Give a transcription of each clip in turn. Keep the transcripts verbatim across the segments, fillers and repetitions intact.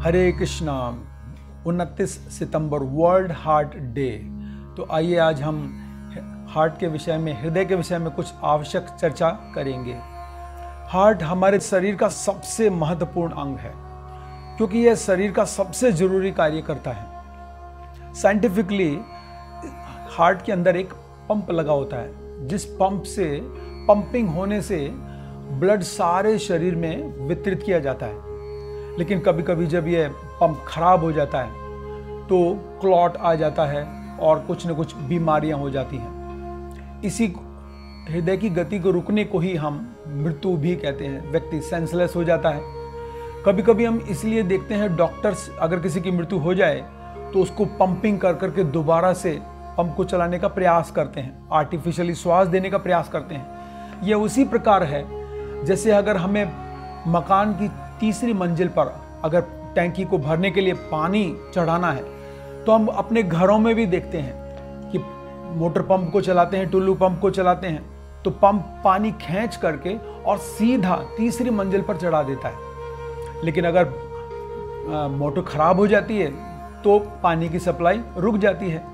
हरे कृष्णा। उनतीस सितंबर world heart day. तो आइए आज हम हार्ट के विषय में, हृदय के विषय में कुछ आवश्यक चर्चा करेंगे। हार्ट हमारे शरीर का सबसे महत्वपूर्ण अंग है क्योंकि यह शरीर का सबसे जरूरी कार्य करता है। साइंटिफिकली हार्ट के अंदर एक पंप लगा होता है, जिस पंप से पंपिंग होने से ब्लड सारे शरीर में वितरित किया जाता है। लेकिन कभी कभी जब यह पंप खराब हो जाता है तो क्लॉट आ जाता है और कुछ न कुछ बीमारियां हो जाती हैं। इसी हृदय की गति को रुकने को ही हम मृत्यु भी कहते हैं। व्यक्ति सेंसलेस हो जाता है। कभी कभी हम इसलिए देखते हैं डॉक्टर्स अगर किसी की मृत्यु हो जाए तो उसको पंपिंग कर करके दोबारा से पंप को चलाने का प्रयास करते हैं, आर्टिफिशियली श्वास देने का प्रयास करते हैं। यह उसी प्रकार है जैसे अगर हमें मकान की तीसरी मंजिल पर अगर टैंकी को भरने के लिए पानी चढ़ाना है तो हम अपने घरों में भी देखते हैं कि मोटर पंप को चलाते हैं, टुल्लू पंप को चलाते हैं तो पंप पानी खींच करके और सीधा तीसरी मंजिल पर चढ़ा देता है। लेकिन अगर आ, मोटर खराब हो जाती है तो पानी की सप्लाई रुक जाती है।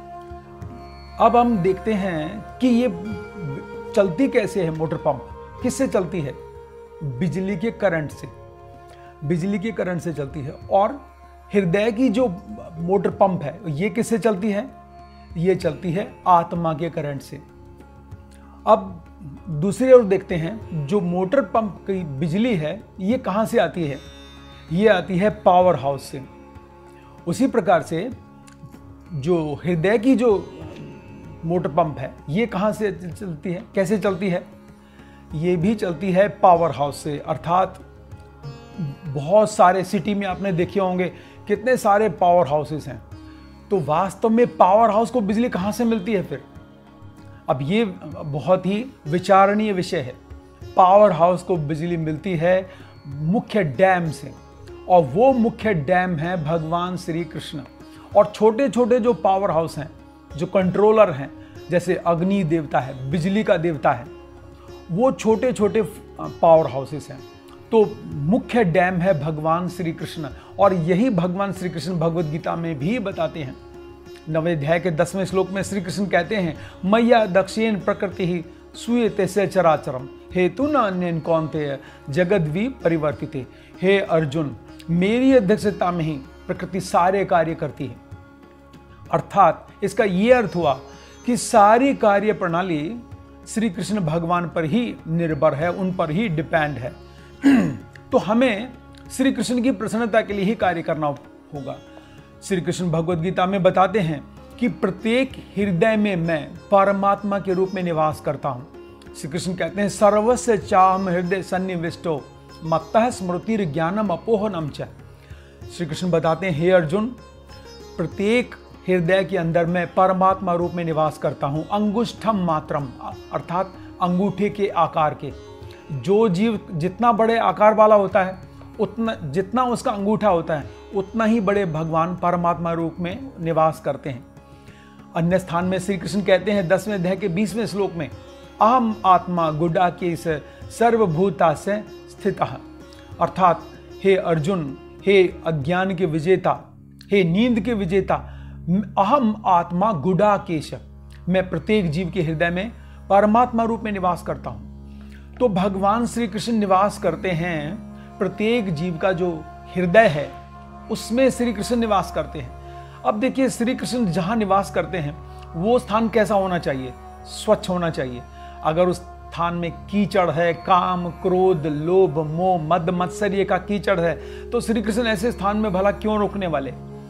अब हम देखते हैं कि ये चलती कैसे है। मोटर पंप किससे चलती है? बिजली के करंट से। बिजली के करंट से चलती है। और हृदय की जो मोटर पंप है ये किससे चलती है? ये चलती है आत्मा के करंट से। अब दूसरी ओर देखते हैं, जो मोटर पंप की बिजली है ये कहां से आती है? ये आती है पावर हाउस से। उसी प्रकार से जो हृदय की जो मोटर पंप है ये कहां से चलती है, कैसे चलती है? ये भी चलती है पावर हाउस से। अर्थात बहुत सारे सिटी में आपने देखे होंगे कितने सारे पावर हाउसेस हैं। तो वास्तव में पावर हाउस को बिजली कहां से मिलती है फिर? अब ये बहुत ही विचारणीय विषय है। पावर हाउस को बिजली मिलती है मुख्य डैम से, और वो मुख्य डैम है भगवान श्री कृष्ण। और छोटे छोटे जो पावर हाउस हैं, जो कंट्रोलर हैं, जैसे अग्नि देवता है, बिजली का देवता है, वो छोटे छोटे पावर हाउसेस हैं। तो मुख्य डैम है भगवान श्री कृष्ण। और यही भगवान श्री कृष्ण भगवद गीता में भी बताते हैं। नवे अध्याय के दसवें श्लोक में श्री कृष्ण कहते हैं, मैया दक्षिण प्रकृति ही सूयते से चराचरम हेतु न अन्य कौनते जगद्वी परिवर्तिते। हे अर्जुन, मेरी अध्यक्षता में ही प्रकृति सारे कार्य करती है। अर्थात इसका यह अर्थ हुआ कि सारी कार्य प्रणाली श्री कृष्ण भगवान पर ही निर्भर है, उन पर ही डिपेंड है। तो हमें श्री कृष्ण की प्रसन्नता के लिए ही कार्य करना होगा। श्री कृष्ण भगवद गीता में बताते हैं कि प्रत्येक हृदय में मैं परमात्मा के रूप में निवास करता हूं। श्री कृष्ण कहते हैं, सर्वस्य चाहम हृदय सन्निविष्टो मत्तः स्मृतिर ज्ञानम अपोहनम च। श्री कृष्ण बताते हैं, हे अर्जुन, प्रत्येक हृदय के अंदर मैं परमात्मा रूप में निवास करता हूं। अंगुष्ठम मात्रम, अर्थात अंगूठे के आकार के। जो जीव जितना बड़े आकार वाला होता है, उतना जितना उसका अंगूठा होता है, उतना ही बड़े भगवान परमात्मा रूप में निवास करते हैं। अन्य स्थान में श्री कृष्ण कहते हैं दसवें अध्याय के बीसवें श्लोक में, अहम आत्मा गुडाकेश सर्वभूता से स्थितः। अर्थात हे अर्जुन, हे अज्ञान के विजेता, हे नींद के विजेता, अहम आत्मा गुडाकेश, मैं प्रत्येक जीव के हृदय में परमात्मा रूप में निवास करता हूं। तो भगवान श्री कृष्ण निवास करते हैं प्रत्येक जीव का जो हृदय है उसमें श्री कृष्ण निवास करते हैं। अब देखिए, श्री कृष्ण जहां निवास करते हैं वो स्थान कैसा होना चाहिए? स्वच्छ होना चाहिए। अगर उस स्थान में कीचड़ है, काम, क्रोध, लोभ, मोह, मद, मत्सर्य का कीचड़ है, तो श्री कृष्ण ऐसे स्थान में भला क्यों रुकने वाले?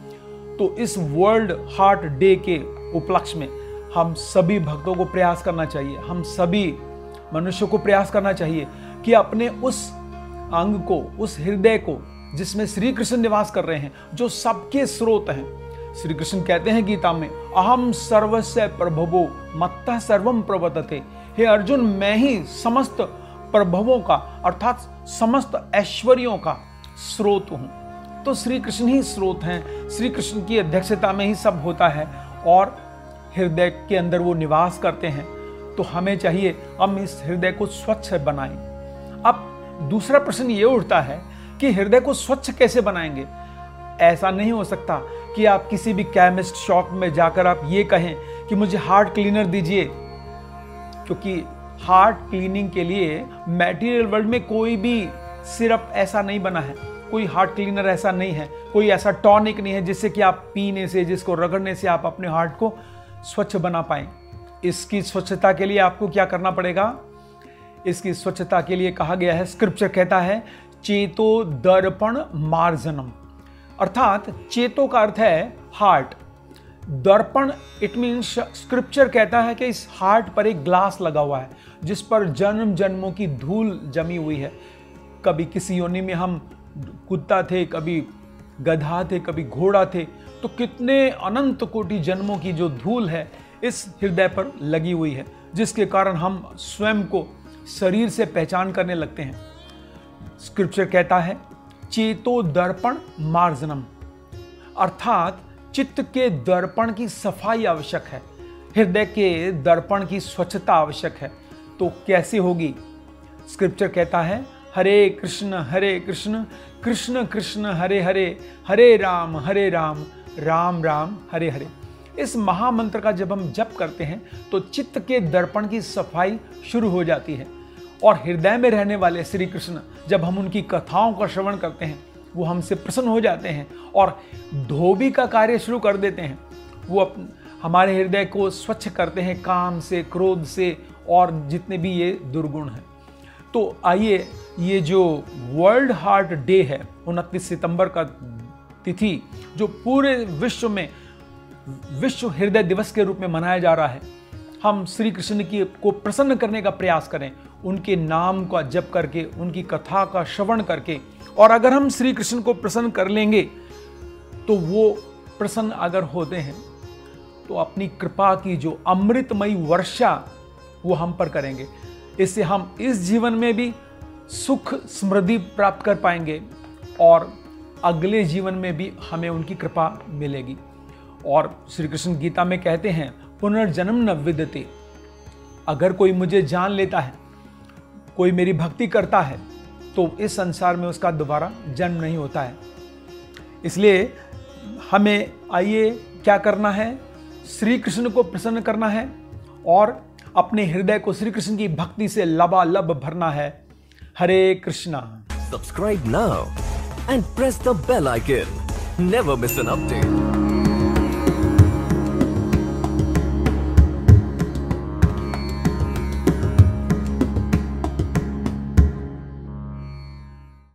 तो इस वर्ल्ड हार्ट डे के उपलक्ष्य में हम सभी भक्तों को प्रयास करना चाहिए, हम सभी मनुष्यों को प्रयास करना चाहिए कि अपने उस अंग को, उस हृदय को जिसमें श्री कृष्ण निवास कर रहे हैं, जो सबके स्रोत हैं। श्री कृष्ण कहते हैं गीता में, अहम सर्वस्य प्रभवो मत्तः सर्वम प्रवर्तते। हे अर्जुन, मैं ही समस्त प्रभवों का अर्थात समस्त ऐश्वर्यों का स्रोत हूं। तो श्री कृष्ण ही स्रोत हैं। श्री कृष्ण की अध्यक्षता में ही सब होता है और हृदय के अंदर वो निवास करते हैं। तो हमें चाहिए हम इस हृदय को स्वच्छ बनाएं। अब दूसरा प्रश्न ये उठता है कि हृदय को स्वच्छ कैसे बनाएंगे? ऐसा नहीं हो सकता कि आप किसी भी केमिस्ट शॉप में जाकर आप ये कहें कि मुझे हार्ट क्लीनर दीजिए, क्योंकि हार्ट क्लीनिंग के लिए मटेरियल वर्ल्ड में कोई भी सिरप ऐसा नहीं बना है, कोई हार्ट क्लीनर ऐसा नहीं है, कोई ऐसा टॉनिक नहीं है जिससे कि आप पीने से, जिसको रगड़ने से आप अपने हार्ट को स्वच्छ बना पाएं। इसकी स्वच्छता के लिए आपको क्या करना पड़ेगा? इसकी स्वच्छता के लिए कहा गया है, स्क्रिप्चर कहता है चेतो दर्पण मार्जनम, अर्थात चेतो का अर्थ है हार्ट, दर्पण इट मीन्स स्क्रिप्चर कहता है कि इस हार्ट पर एक ग्लास लगा हुआ है जिस पर जन्म जन्मों की धूल जमी हुई है। कभी किसी योनि में हम कुत्ता थे, कभी गधा थे, कभी घोड़ा थे, तो कितने अनंत कोटि जन्मों की जो धूल है इस हृदय पर लगी हुई है, जिसके कारण हम स्वयं को शरीर से पहचान करने लगते हैं। स्क्रिप्चर कहता है चेतो दर्पण मार्जनम, अर्थात चित्त के दर्पण की सफाई आवश्यक है, हृदय के दर्पण की स्वच्छता आवश्यक है। तो कैसे होगी? स्क्रिप्चर कहता है हरे कृष्ण हरे कृष्ण कृष्ण कृष्ण हरे हरे, हरे राम हरे राम राम राम हरे हरे। इस महामंत्र का जब हम जप करते हैं तो चित्त के दर्पण की सफाई शुरू हो जाती है, और हृदय में रहने वाले श्री कृष्ण जब हम उनकी कथाओं का श्रवण करते हैं वो हमसे प्रसन्न हो जाते हैं और धोबी का कार्य शुरू कर देते हैं। वो अपन हमारे हृदय को स्वच्छ करते हैं काम से, क्रोध से और जितने भी ये दुर्गुण हैं। तो आइए, ये जो वर्ल्ड हार्ट डे है उनतीस सितंबर का तिथि, जो पूरे विश्व में विश्व हृदय दिवस के रूप में मनाया जा रहा है, हम श्री कृष्ण की को प्रसन्न करने का प्रयास करें, उनके नाम का जप करके, उनकी कथा का श्रवण करके। और अगर हम श्री कृष्ण को प्रसन्न कर लेंगे तो वो प्रसन्न अगर होते हैं तो अपनी कृपा की जो अमृतमयी वर्षा वो हम पर करेंगे। इससे हम इस जीवन में भी सुख समृद्धि प्राप्त कर पाएंगे और अगले जीवन में भी हमें उनकी कृपा मिलेगी। और श्री कृष्ण गीता में कहते हैं पुनर्जन्म न विद्यते, अगर कोई मुझे जान लेता है, कोई मेरी भक्ति करता है, तो इस संसार में उसका दोबारा जन्म नहीं होता है। इसलिए हमें आइए क्या करना है, श्री कृष्ण को प्रसन्न करना है और अपने हृदय को श्री कृष्ण की भक्ति से लबालब भरना है। Hare Krishna. Subscribe now and press the bell icon, never miss an update.